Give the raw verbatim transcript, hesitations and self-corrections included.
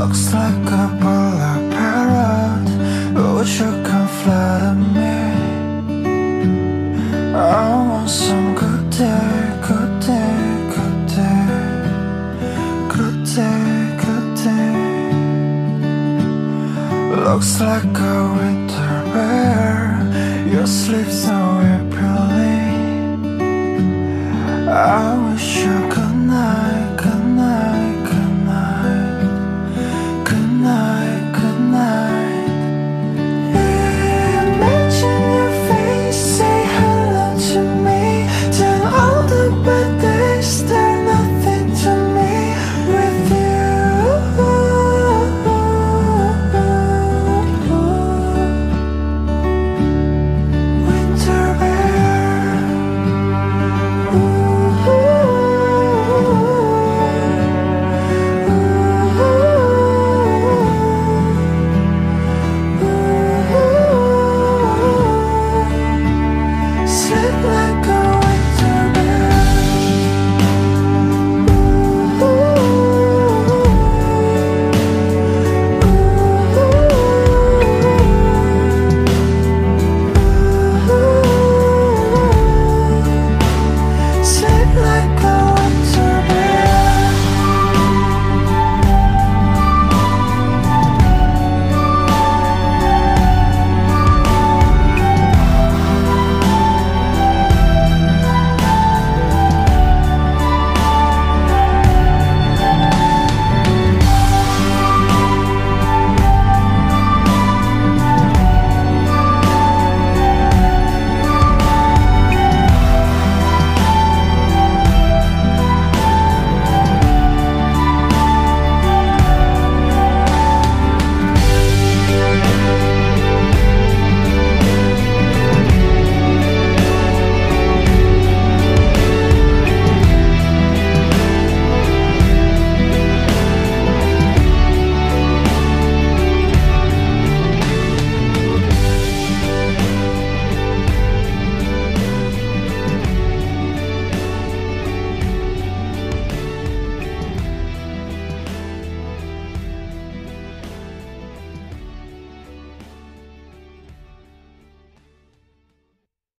Looks like a black parrot. Would you come flatter me? I want some good day, good day, good day, good day, good day. Looks like a winter bear. Your sleeves so appealing. I wish